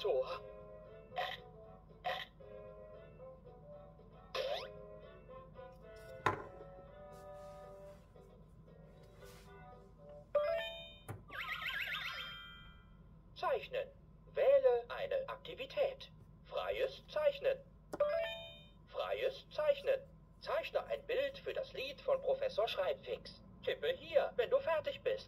Tor. Zeichnen. Wähle eine Aktivität. Freies Zeichnen. Freies Zeichnen. Zeichne ein Bild für das Lied von Professor Schreibfix. Tippe hier, wenn du fertig bist.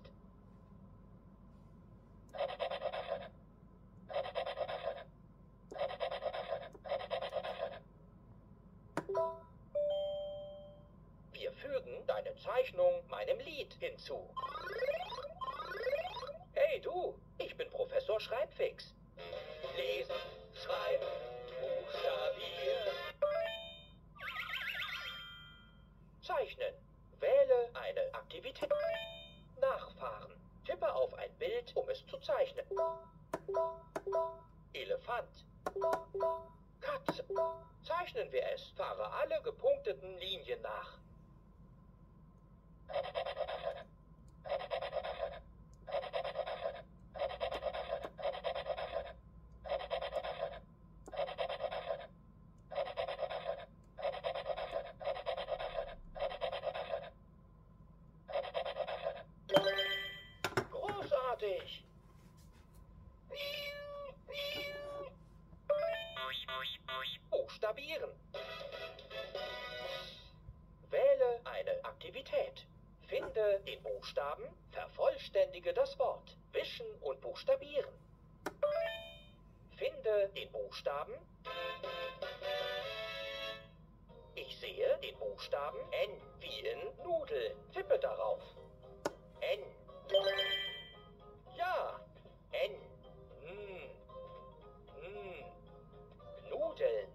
Wir fügen deine Zeichnung meinem Lied hinzu. Hey du, ich bin Professor Schreibfix. Lesen, schreiben, buchstabieren. Zeichnen. Wähle eine Aktivität. Nachfahren. Tippe auf ein Bild, um es zu zeichnen. Elefant. Katze. Zeichnen wir es. Fahre alle gepunkteten Linien nach. Großartig! Buchstabieren. Wähle eine Aktivität. Finde den Buchstaben, vervollständige das Wort. Wischen und buchstabieren. Finde den Buchstaben. Ich sehe den Buchstaben N wie in Nudeln. Tippe darauf. N. Ja, N. Nudeln.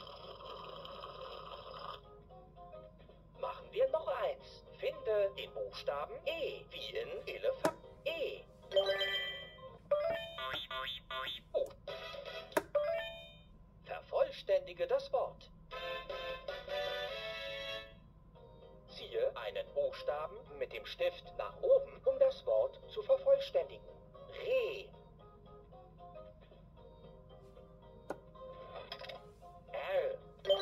Machen wir noch eins. Finde den Buchstaben E wie in Elefant. E. Vervollständige das Wort. Ziehe einen Buchstaben mit dem Stift nach oben, um das Wort zu vervollständigen. Reh. R.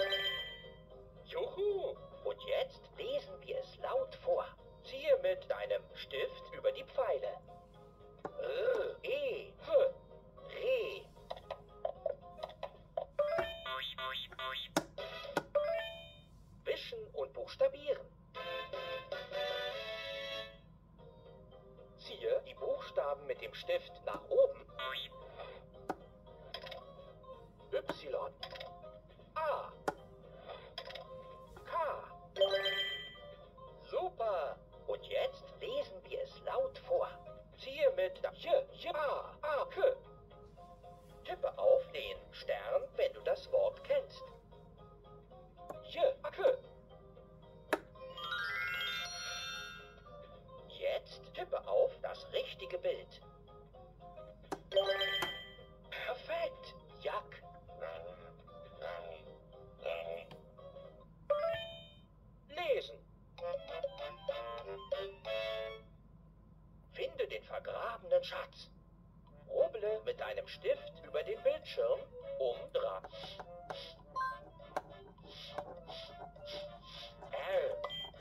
Juhu! Und jetzt lesen wir es laut vor. Ziehe mit deinem Stift über die Pfeile. R, E, H, Reh. Wischen und buchstabieren. Ziehe die Buchstaben mit dem Stift nach oben. Y, A, K. Super! Und jetzt lesen wir es laut vor. Ziehe mit J, A, K. Tippe auf den Stern, wenn du das Wort kennst. J, A, K. Jetzt tippe auf das richtige Bild. Perfekt! Jack. Lesen. Finde den vergrabenen Schatz. Rubbele mit deinem Stift über den Bildschirm um 3. R.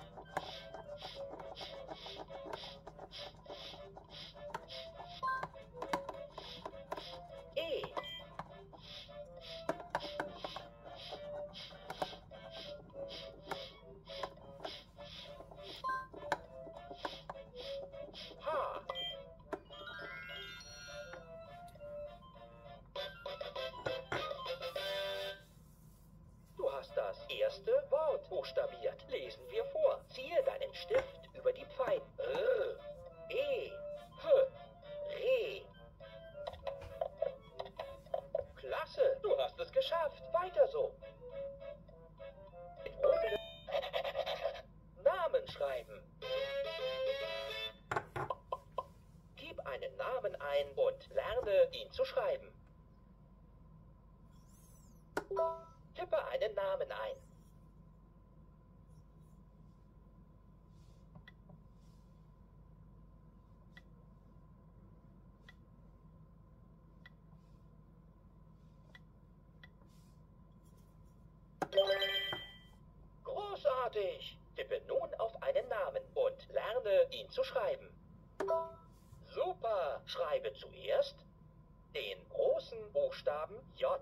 E. H. Du hast das erste Wort buchstabiert. Lesen wir vor. Ziehe deinen Stift über die Pfeile. R, E, H, Reh. Klasse, du hast es geschafft. Weiter so. Rubbele. Namen schreiben. Gib einen Namen ein und lerne, ihn zu schreiben. Tippe einen Namen ein. Großartig! Tippe nun auf einen Namen und lerne, ihn zu schreiben. Super! Schreibe zuerst den großen Buchstaben J.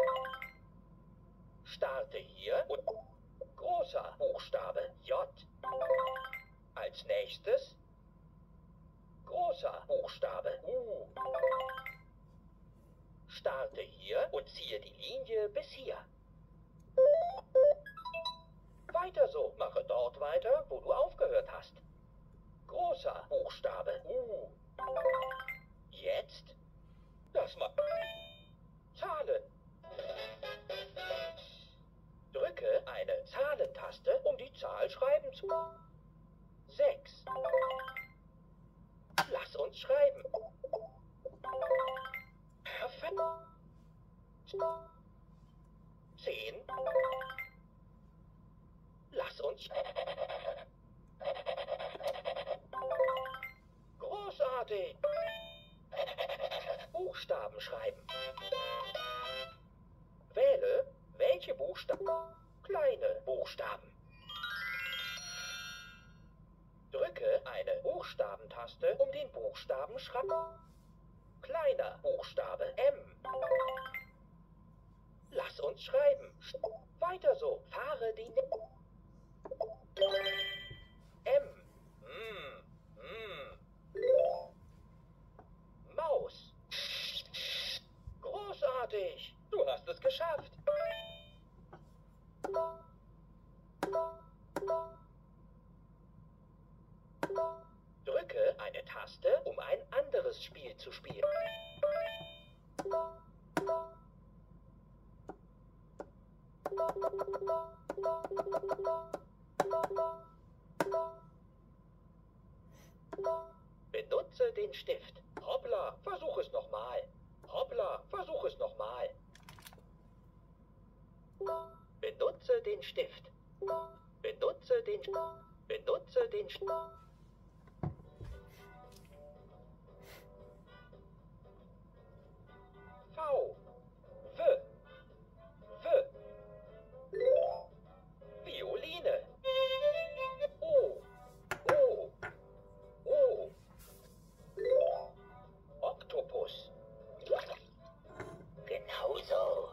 Starte hier und großer Buchstabe J. Als nächstes großer Buchstabe U. Starte hier und ziehe die Linie bis hier. Weiter so. Mache dort weiter, wo du aufgehört hast. Großer Buchstabe U. Jetzt das mal. Zahlen. Drücke eine Zahlentaste, um die Zahl schreiben zu. 6. Lass uns schreiben. Perfekt. 10. Lass uns. Großartig. Buchstaben schreiben. Wähle, welche Buchstaben. Kleine Buchstaben. Drücke eine Buchstabentaste, um den Buchstaben schreiben. Kleiner Buchstabe M. Lass uns schreiben. Weiter so. Fahre die M. Maus. Großartig. Du hast es geschafft. Drücke eine Taste, um ein anderes Spiel zu spielen. Benutze den Stift. Hoppla, versuch es nochmal. Hoppla, versuch es nochmal. Benutze den Stift. Benutze den Stift. V. Violine. O. Oktopus. Genauso.